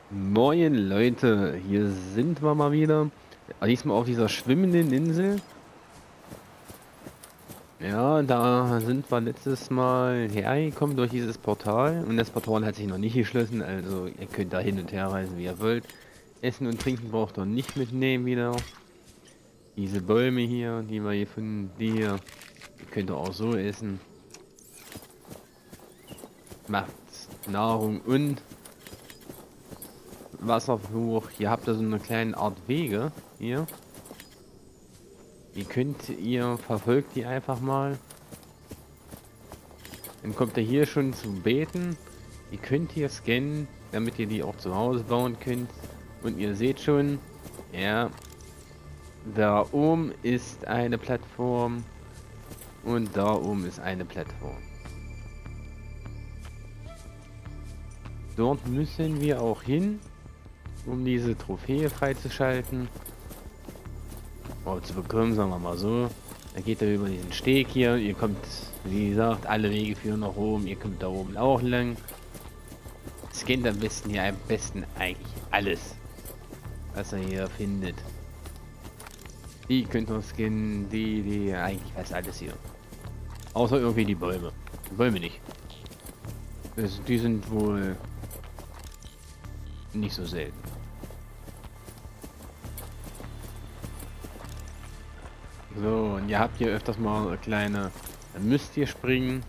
Moin Leute, hier sind wir mal wieder. Diesmal auf dieser schwimmenden Insel. Ja, da sind wir letztes Mal hergekommen durch dieses Portal. Und das Portal hat sich noch nicht geschlossen, also ihr könnt da hin und her reisen, wie ihr wollt. Essen und Trinken braucht ihr nicht mitnehmen wieder. Diese Bäume hier, die wir gefunden, die hier, die könnt ihr auch so essen. Macht Nahrung und Wasserfluch. Hier habt ihr so eine kleine Art Wege hier. Verfolgt die einfach mal. Dann kommt ihr hier schon zum Beten. Ihr könnt hier scannen, damit ihr die auch zu Hause bauen könnt. Und ihr seht schon, ja, da oben ist eine Plattform und da oben ist eine Plattform. Dort müssen wir auch hin, um diese Trophäe freizuschalten. Oder zu bekommen, sagen wir mal so. Dann geht er über diesen Steg hier. Ihr kommt, wie gesagt, alle Wege führen nach oben. Ihr kommt da oben auch lang. Scannt am besten hier eigentlich alles, was er hier findet. Die könnt ihr scannen, eigentlich fast alles hier. Außer irgendwie die Bäume. Die Bäume nicht. Die sind wohl nicht so selten. So, und ihr habt hier öfters mal eine kleine... Dann müsst ihr springen.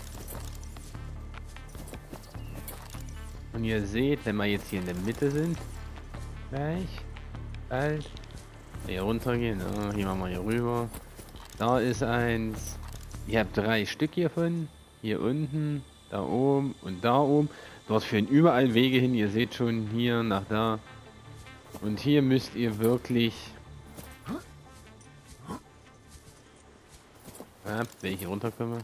Und ihr seht, wenn wir jetzt hier in der Mitte sind, gleich, bald, hier runtergehen, ja, hier machen wir hier rüber. Da ist eins. Ihr habt 3 Stück hiervon. Hier unten, da oben und da oben. Dort führen überall Wege hin. Ihr seht schon hier nach da. Und hier müsst ihr wirklich... Ja, wenn ich hier runterkomme.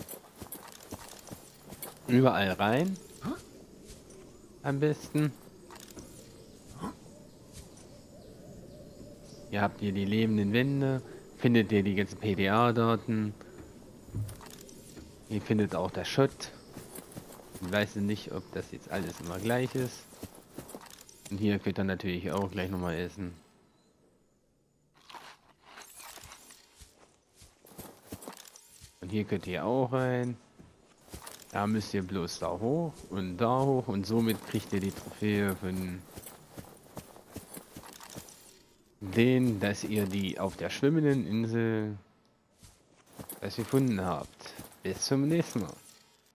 Überall rein. Am besten. Ihr habt hier die lebenden Wände. Findet ihr die ganzen PDA-Daten. Ihr findet auch der Schott. Ich weiß nicht, ob das jetzt alles immer gleich ist. Und hier könnt ihr natürlich auch gleich nochmal essen. Und hier könnt ihr auch rein. Da müsst ihr bloß da hoch und somit kriegt ihr die Trophäe von denen, dass ihr die auf der schwimmenden Insel gefunden habt. Bis zum nächsten Mal.